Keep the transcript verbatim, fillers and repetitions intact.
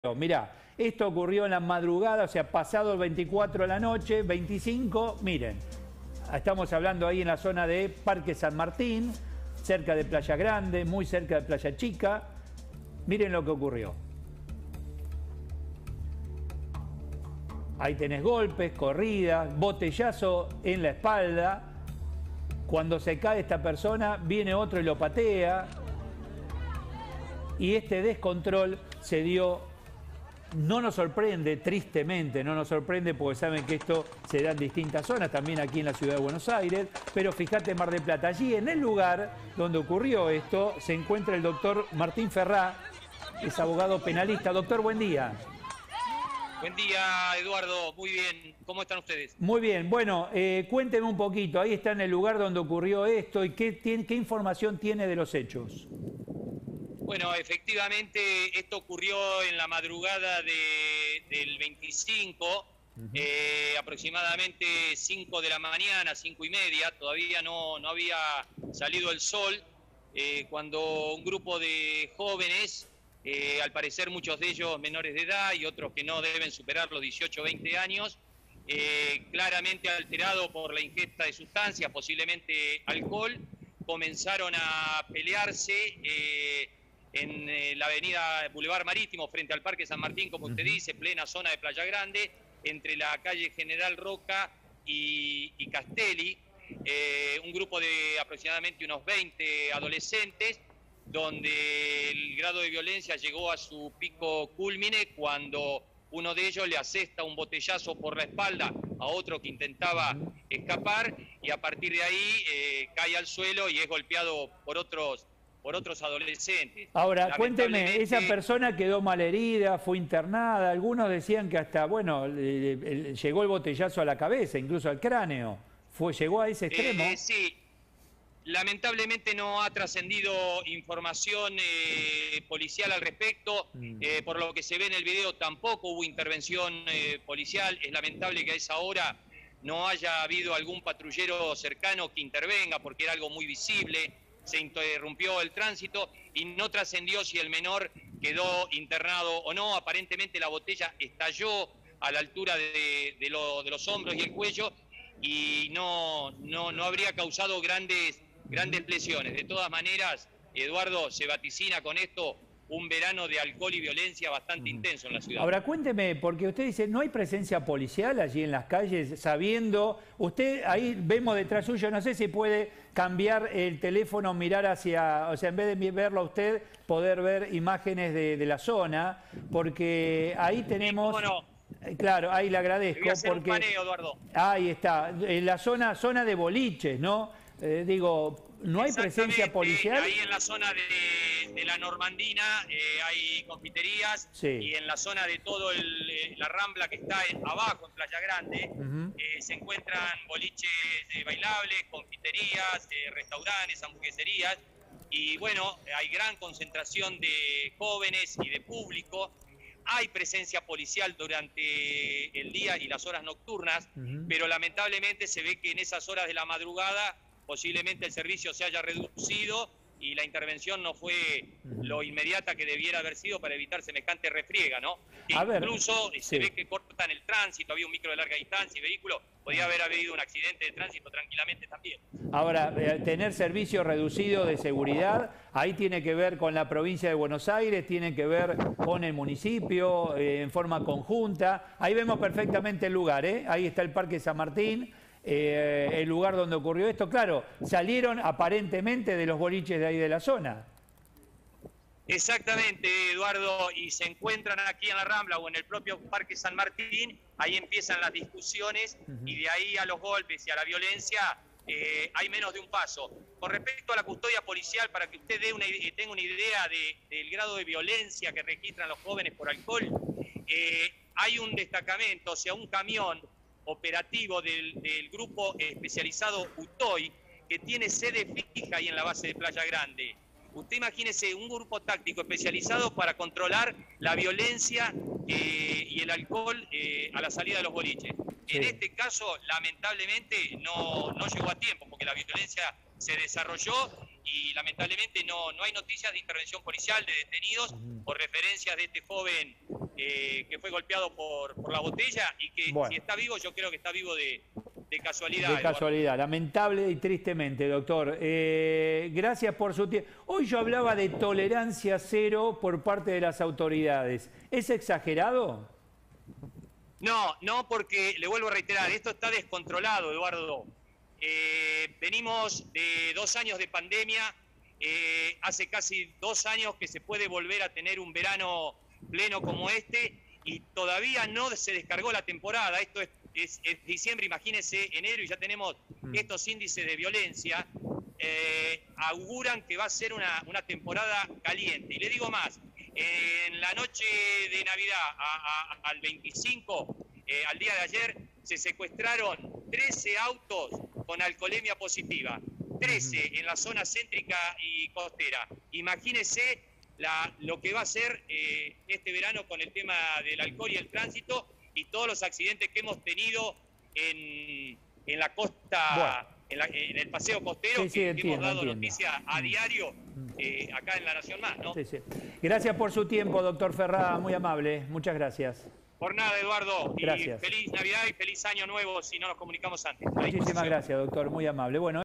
Mirá, esto ocurrió en la madrugada, o sea, pasado el veinticuatro de la noche, veinticinco, miren, estamos hablando ahí en la zona de Parque San Martín, cerca de Playa Grande, muy cerca de Playa Chica. Miren lo que ocurrió. Ahí tenés golpes, corridas, botellazo en la espalda. Cuando se cae esta persona, viene otro y lo patea. Y este descontrol se dio. No nos sorprende, tristemente, no nos sorprende porque saben que esto se da en distintas zonas, también aquí en la ciudad de Buenos Aires, pero fíjate Mar del Plata, allí en el lugar donde ocurrió esto se encuentra el doctor Martín Ferrá, es abogado penalista. Doctor, buen día. Buen día, Eduardo, muy bien, ¿cómo están ustedes? Muy bien, bueno, eh, cuénteme un poquito, ahí está en el lugar donde ocurrió esto y qué, tiene, qué información tiene de los hechos. Bueno, efectivamente, esto ocurrió en la madrugada de, del veinticinco, uh-huh. eh, aproximadamente cinco de la mañana, cinco y media, todavía no, no había salido el sol, eh, cuando un grupo de jóvenes, eh, al parecer muchos de ellos menores de edad y otros que no deben superar los dieciocho o veinte años, eh, claramente alterados por la ingesta de sustancias, posiblemente alcohol, comenzaron a pelearse, eh, en eh, la avenida Boulevard Marítimo, frente al Parque San Martín, como usted dice, plena zona de Playa Grande, entre la calle General Roca y, y Castelli, eh, un grupo de aproximadamente unos veinte adolescentes, donde el grado de violencia llegó a su pico cúlmine cuando uno de ellos le asesta un botellazo por la espalda a otro que intentaba escapar, y a partir de ahí eh, cae al suelo y es golpeado por otros por otros adolescentes. Ahora, cuénteme, esa persona quedó malherida, fue internada, algunos decían que hasta, bueno, le, le, llegó el botellazo a la cabeza, incluso al cráneo, fue, llegó a ese extremo. Eh, sí, lamentablemente no ha trascendido información eh, policial al respecto, mm. eh, por lo que se ve en el video tampoco hubo intervención eh, policial, es lamentable que a esa hora no haya habido algún patrullero cercano que intervenga, porque era algo muy visible. Se interrumpió el tránsito y no trascendió si el menor quedó internado o no. Aparentemente la botella estalló a la altura de, de, lo, de los hombros y el cuello y no, no, no habría causado grandes, grandes lesiones. De todas maneras, Eduardo, se vaticina con esto un verano de alcohol y violencia bastante intenso en la ciudad. Ahora cuénteme, porque usted dice, ¿no hay presencia policial allí en las calles sabiendo? Usted, ahí vemos detrás suyo, no sé si puede cambiar el teléfono, mirar hacia, o sea, en vez de verlo a usted, poder ver imágenes de, de la zona, porque ahí tenemos... Sí, ¿cómo no? Claro, ahí le agradezco. Te voy a hacer porque un paneo, Eduardo. Ahí está, en la zona, zona de boliches, ¿no? Eh, digo, ¿no hay presencia policial? Ahí en la zona de, de la Normandina eh, hay confiterías, sí. Y en la zona de todo el, eh, la Rambla que está en, abajo en Playa Grande, uh-huh. eh, se encuentran boliches eh, bailables, confiterías, eh, restaurantes, hamburgueserías, y bueno, hay gran concentración de jóvenes y de público. Hay presencia policial durante el día y las horas nocturnas, uh-huh. pero lamentablemente se ve que en esas horas de la madrugada posiblemente el servicio se haya reducido y la intervención no fue lo inmediata que debiera haber sido para evitar semejante refriega, ¿no? Que a incluso ver, se sí. ve que cortan el tránsito, había un micro de larga distancia y vehículo, podía haber habido un accidente de tránsito tranquilamente también. Ahora, eh, tener servicio reducido de seguridad, ahí tiene que ver con la provincia de Buenos Aires, tiene que ver con el municipio, eh, en forma conjunta. Ahí vemos perfectamente el lugar, ¿eh? Ahí está el Parque San Martín. Eh, el lugar donde ocurrió esto, claro, salieron aparentemente de los boliches de ahí de la zona. Exactamente, Eduardo, y se encuentran aquí en la Rambla o en el propio Parque San Martín, ahí empiezan las discusiones, uh-huh. y de ahí a los golpes y a la violencia eh, hay menos de un paso. Con respecto a la custodia policial, para que usted dé una, tenga una idea de, del grado de violencia que registran los jóvenes por alcohol, eh, hay un destacamento, o sea, un camión operativo del, del grupo especializado UTOY, que tiene sede fija ahí en la base de Playa Grande. Usted imagínese un grupo táctico especializado para controlar la violencia eh, y el alcohol eh, a la salida de los boliches. Sí. En este caso, lamentablemente, no, no llegó a tiempo, porque la violencia se desarrolló y lamentablemente no, no hay noticias de intervención policial de detenidos uh-huh. por referencias de este joven eh, que fue golpeado por, por la botella y que bueno. si está vivo, yo creo que está vivo de, de casualidad. De Eduardo. Casualidad, lamentable y tristemente, doctor. Eh, gracias por su tiempo. Hoy yo hablaba de tolerancia cero por parte de las autoridades. ¿Es exagerado? No, no, porque le vuelvo a reiterar, esto está descontrolado, Eduardo. Eh, venimos de dos años de pandemia, eh, hace casi dos años que se puede volver a tener un verano pleno como este y todavía no se descargó la temporada. Esto es, es, es diciembre, imagínense, enero y ya tenemos estos índices de violencia. Eh, auguran que va a ser una, una temporada caliente. Y le digo más, en la noche de Navidad a, a, al veinticinco, eh, al día de ayer, se secuestraron trece autos con alcoholemia positiva, trece en la zona céntrica y costera. Imagínese la, lo que va a ser eh, este verano con el tema del alcohol y el tránsito y todos los accidentes que hemos tenido en, en la costa, bueno. en, la, en el paseo costero, sí, sí, que, entiendo, que hemos dado entiendo. noticia a diario eh, acá en La Nación Más, ¿no? Sí, sí. Gracias por su tiempo, doctor Ferrá, muy amable. Muchas gracias. Por nada, Eduardo. Gracias. Y feliz Navidad y feliz Año Nuevo si no nos comunicamos antes. Muchísimas gracias, doctor. Muy amable. Bueno.